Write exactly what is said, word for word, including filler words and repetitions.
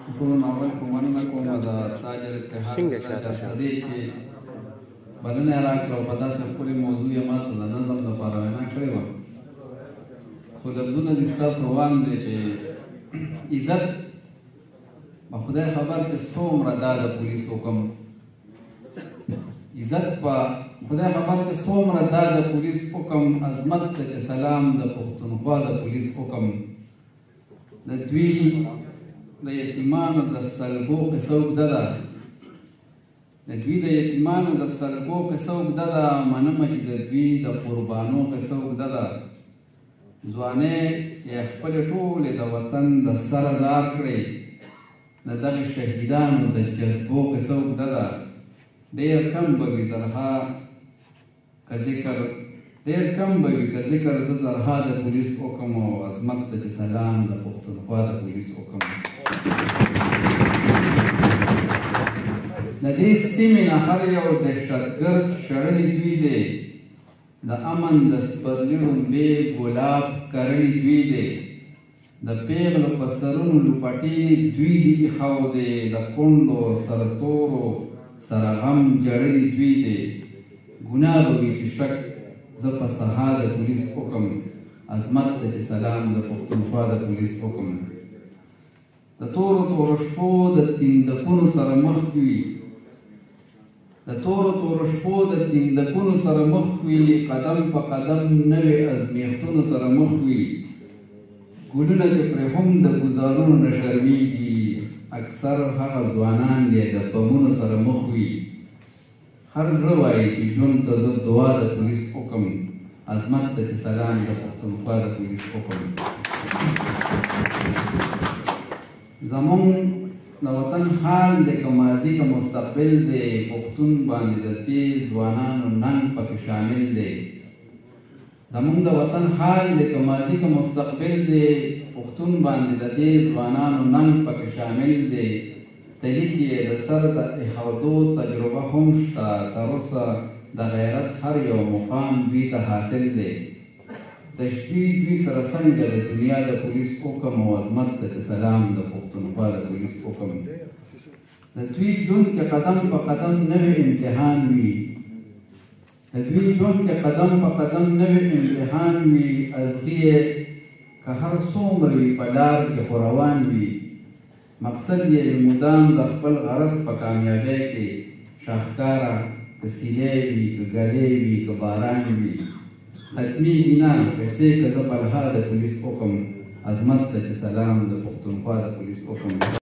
ټولو ناول په مننه کوم د تاجر اتحاد جلسې چې بلنه یې راکړه او په داسې ښکلې موضوع یې ما ته د نظم لپاره وینا کړې وه خو لفظونه دې ستاسو روان دی چې عزت په خدای خبر چې څومره دا د پولیس حکم عزت په خدای خبر چې څومره دا د پولیس حکم عظمت ته چې سلام د پښتونخوا د پولیس حکم د دوی د یتیمانو د سلګو قصه اوږده ده د دوی د یتیمانو د سلګو قصه اوږده ده منمه چې د دوی د قربانو قصه اوږده ده ځوانۍ یې خپلې ټولې د وطن د سره زار کړې د دغې شهیدانو د جذبو قصه اوږده ده ډېر کم به وي زرها که ذکر ډېر کم به وي که ذکر زه زرها د پولیس حکم او عظمت ته چې سلام د پښتونخوا د پولیس حکم د دې سیمې نه هر یو دهشتګرد شړلی دوی دی د امن د سپرلي ړومبې ګلاب کرلي دوی دی د پیغلو په سرونو لوپټې دوی دي ایښو دی د کونډو سرتورو سره غم جړلي دوی دی ګناه به وي چې شک زه په سهار د پولیس حکم عظمت ته چې سلام د پښتونخوا د پولیس حکم د تورو تورو شپو د تیندکونو سره مخ وي د تورو تورو شپو د تیندکونو سره مخ وي قدم په قدم نوې ازمیښتونو سره مخ وي ګلونه چې پرې هم د ګزارونو نه شرمېږي اکثر هغه ځوانان یې د بمونو سره مخ وي هر زړه وایي چې ژوند ته زه دعا د پولیس حکم عظمت ته چې سلام د پښتونخوا د پولیس حکم زمونږ د وطن حال دی که ماضي که مستقبل دی پښتون باندې د دې ځوانانو ننګ پکې شامل دی زمونږ د وطن حال دی که ماضي که مستقبل دی پښتون باندې د دې ځوانانو ننګ پکې شامل دی تحریک یې د سر د احاطو تجربه هم شته تر اوسه د غیرت هر یو مقام دوی ته حاصل دی تشبیه دوی سره څنګه د دنیا د پولیس حکم او عظمت ته سلام د پښتونخوا د پولیس حکم د دوی ژوند کې قدم په قدم نوی امتحان وي د دوی ژوند کې قدم په قدم نوی امتحان وي ازغي یې که هر څومره وي په لار کې خو روان وي مقصد یې مدام د خپل غرض په کامیابۍ کې شاهکاره که سیلی وي که ګلې وي که باران وي ختمیږي نه کیسې که زه بلها د پولیس حکم عظمت ته چې سلام د پښتونخوا د پولیس حکم